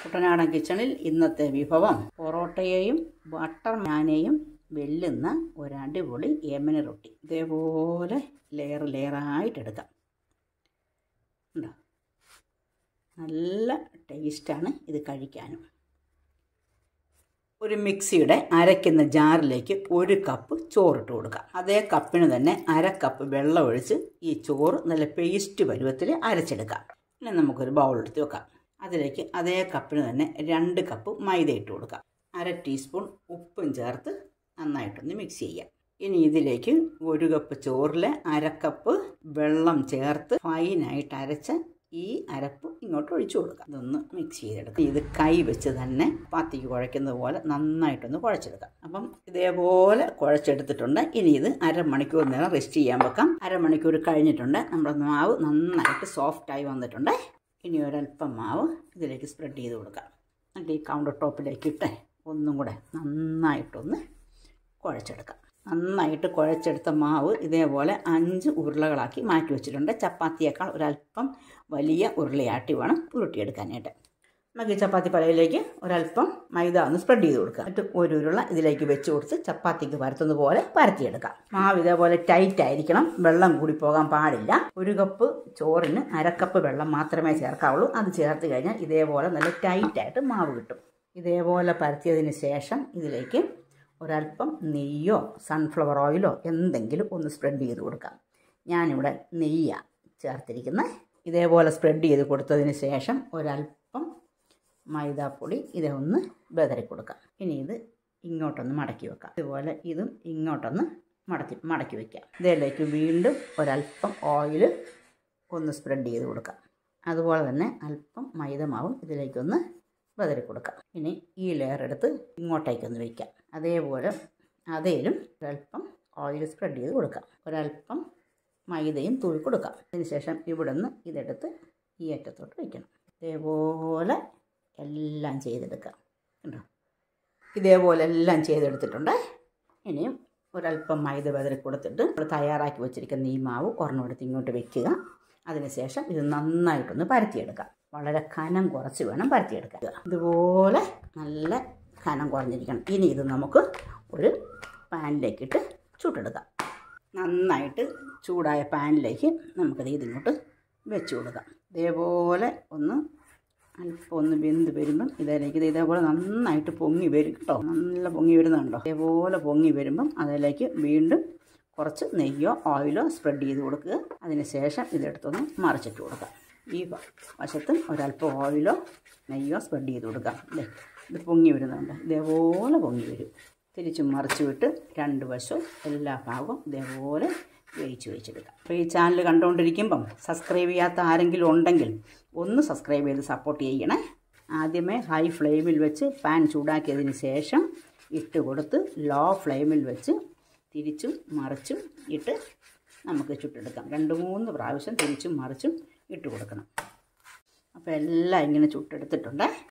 കുട്ടനാടൻ കിച്ചണിൽ ഇന്നത്തെ വിഭവം പൊറോട്ടയെയും ബട്ടർ നാനെയും വെല്ലുന്ന ഒരു അടിപൊളി യമനി റൊട്ടി. ഇതേപോലെ ലെയറായിട്ട് എടുക്കാം. ഉണ്ടോ? നല്ല ടേസ്റ്റാണ് ഇത് കഴിക്കാനും. ഒരു മിക്സിയുടെ അരയ്ക്കുന്ന ജാറിലേക്ക് 1 കപ്പ് ചോറിട്ട് കൊടുക്കാം. അതേ കപ്പിന് തന്നെ 1/2 കപ്പ് വെള്ളം ഒഴിച്ച് ഈ ചോറ് നല്ല പേസ്റ്റ് പരുവത്തിൽ അരച്ചെടുക്കാം. ഇനി നമുക്കൊരു ബൗൾ എടുത്ത് വെക്കാം. അതിലേക്ക് അതേ കപ്പിന് തന്നെ 2 കപ്പ് മൈദ ഇട്ട് കൊടുക്കാം. 1/2 ടീസ്പൂൺ ഉപ്പും ചേർത്ത് നന്നായിട്ടൊന്ന് മിക്സ് ചെയ്യാം. ഇനി ഇതിലേക്ക് 1 കപ്പ് ചോറിൽ 1/2 കപ്പ് വെള്ളം ചേർത്ത് ഫൈനായിട്ട് അരച്ച ഈ അരപ്പ് ഇങ്ങോട്ട് ഒഴിച്ചു കൊടുക്കാം. ഇതൊന്ന് മിക്സ് ചെയ്തെടുക്കാം. ഇത് കൈ വെച്ച് തന്നെ ചപ്പാത്തിക്ക് കുഴയ്ക്കുന്നത് പോലെ നന്നായിട്ടൊന്ന് കുഴച്ചെടുക്കാം. അപ്പം ഇതേപോലെ കുഴച്ചെടുത്തിട്ടുണ്ട്. ഇനി ഇത് അരമണിക്കൂർ നേരം റെസ്റ്റ് ചെയ്യാൻ വെക്കാം. അരമണിക്കൂർ കഴിഞ്ഞിട്ടുണ്ട്. നമ്മുടെ മാവ് നന്നായിട്ട് സോഫ്റ്റായി വന്നിട്ടുണ്ട്. ഇനി ഒരല്പം മാവ് ഇതിലേക്ക് സ്പ്രെഡ് ചെയ്ത് കൊടുക്കാം. എന്നിട്ട് ഈ കൗണ്ടർ ടോപ്പിലേക്ക് ഇട്ട് ഒന്നും കൂടെ നന്നായിട്ടൊന്ന് കുഴച്ചെടുക്കാം. നന്നായിട്ട് കുഴച്ചെടുത്ത മാവ് ഇതേപോലെ 5 ഉരുളകളാക്കി മാറ്റി വെച്ചിട്ടുണ്ട്. ചപ്പാത്തിയേക്കാൾ ഒരല്പം വലിയ ഉരുളയാട്ടി വേണം ഉരുട്ടിയെടുക്കാനായിട്ട്. നമുക്ക് ഈ ചപ്പാത്തി പലയിലേക്ക് ഒരല്പം മൈദ ഒന്ന് സ്പ്രെഡ് ചെയ്ത് കൊടുക്കുക. എന്നിട്ട് 1 ഉരുള ഇതിലേക്ക് വെച്ച് കൊടുത്ത് ചപ്പാത്തിക്ക് പരത്തുന്നത് പോലെ പരത്തിയെടുക്കാം. മാവ് ഇതേപോലെ ടൈറ്റ് ആയിരിക്കണം. വെള്ളം കൂടി പോകാൻ പാടില്ല. 1 കപ്പ് ചോറിന് 1/2 കപ്പ് വെള്ളം മാത്രമേ ചേർക്കാവുള്ളൂ. അത് ചേർത്ത് കഴിഞ്ഞാൽ ഇതേപോലെ നല്ല ടൈറ്റായിട്ട് മാവ് കിട്ടും. ഇതേപോലെ പരത്തിയതിന് ശേഷം ഇതിലേക്ക് ഒരല്പം നെയ്യോ സൺഫ്ലവർ ഓയിലോ എന്തെങ്കിലും ഒന്ന് സ്പ്രെഡ് ചെയ്ത് കൊടുക്കാം. ഞാനിവിടെ നെയ്യാണ് ചേർത്തിരിക്കുന്നത്. ഇതേപോലെ സ്പ്രെഡ് ചെയ്ത് കൊടുത്തതിന് ശേഷം ഒരല്പം മൈദാപ്പൊടി ഇതേ ഒന്ന് ബദറി കൊടുക്കാം. ഇനി ഇത് ഇങ്ങോട്ടൊന്ന് മടക്കി വെക്കാം. ഇതുപോലെ ഇതും ഇങ്ങോട്ടൊന്ന് മടക്കി വയ്ക്കാം. ഇതിലേക്ക് വീണ്ടും ഒരല്പം ഓയിൽ ഒന്ന് സ്പ്രെഡ് ചെയ്ത് കൊടുക്കാം. അതുപോലെ തന്നെ അല്പം മൈദമാവും ഇതിലേക്കൊന്ന് ബദറി കൊടുക്കാം. ഇനി ഈ ലെയർ എടുത്ത് ഇങ്ങോട്ടേക്കൊന്ന് വയ്ക്കാം. അതേപോലെ അതേലും ഒരല്പം ഓയിൽ സ്പ്രെഡ് ചെയ്ത് കൊടുക്കാം. ഒരല്പം മൈദയും തൂവി കൊടുക്കാം. അതിനുശേഷം ഇവിടെ നിന്ന് ഇതെടുത്ത് ഈ അറ്റത്തോട്ട് വയ്ക്കണം. ഇതേപോലെ എല്ലാം ചെയ്തെടുക്കാം. കണ്ടോ? ഇതേപോലെ എല്ലാം ചെയ്തെടുത്തിട്ടുണ്ട്. ഇനിയും ഒരല്പം മൈദ ബദറി കൊടുത്തിട്ട് നമ്മൾ തയ്യാറാക്കി വെച്ചിരിക്കുന്ന ഈ മാവ് ഒരെണ്ണമെടുത്ത് ഇങ്ങോട്ട് വെക്കുക. അതിനുശേഷം ഇത് നന്നായിട്ടൊന്ന് പരത്തിയെടുക്കാം. വളരെ കനം കുറച്ച് വേണം പരത്തിയെടുക്കാൻ. ഇതുപോലെ നല്ല കനം കുറഞ്ഞിരിക്കണം. ഇനി ഇത് നമുക്ക് ഒരു പാനിലേക്കിട്ട് ചുട്ടെടുക്കാം. നന്നായിട്ട് ചൂടായ പാനിലേക്ക് നമുക്കത് ഇതിങ്ങോട്ട് വെച്ച് കൊടുക്കാം. ഇതേപോലെ അല്പം ഒന്ന് വെന്ത് വരുമ്പം ഇതിലേക്ക് ഇതേപോലെ നന്നായിട്ട് പൊങ്ങി വരും കേട്ടോ. നല്ല പൊങ്ങി വരുന്നുണ്ടോ? ഇതേപോലെ പൊങ്ങി വരുമ്പം അതിലേക്ക് വീണ്ടും കുറച്ച് നെയ്യോ ഓയിലോ സ്പ്രെഡ് ചെയ്ത് കൊടുക്കുക. അതിന് ശേഷം ഇതെടുത്തൊന്ന് മറിച്ചിട്ട് കൊടുക്കാം. ഈ വശത്തും ഒരല്പം ഓയിലോ നെയ്യോ സ്പ്രെഡ് ചെയ്ത് കൊടുക്കാം. അല്ലേ? ഇത് പൊങ്ങി വരുന്നുണ്ട്. ഇതേപോലെ പൊങ്ങി വരും. തിരിച്ച് മറിച്ച് വിട്ട് 2 വശവും എല്ലാ ഭാഗവും ഇതേപോലെ വേവിച്ച് വെച്ചെടുക്കാം. അപ്പോൾ ഈ ചാനൽ കണ്ടുകൊണ്ടിരിക്കുമ്പം സബ്സ്ക്രൈബ് ചെയ്യാത്ത ആരെങ്കിലും ഉണ്ടെങ്കിൽ ഒന്ന് സബ്സ്ക്രൈബ് ചെയ്ത് സപ്പോർട്ട് ചെയ്യണേ. ആദ്യമേ ഹൈ ഫ്ലെയിമിൽ വെച്ച് പാൻ ചൂടാക്കിയതിന് ശേഷം ഇട്ട് കൊടുത്ത് ലോ ഫ്ലെയിമിൽ വെച്ച് തിരിച്ചും മറിച്ചും ഇട്ട് നമുക്ക് ചുട്ടെടുക്കാം. 2-3 പ്രാവശ്യം തിരിച്ചും മറിച്ചും ഇട്ട് കൊടുക്കണം. അപ്പോൾ എല്ലാം ഇങ്ങനെ ചുട്ടെടുത്തിട്ടുണ്ട്.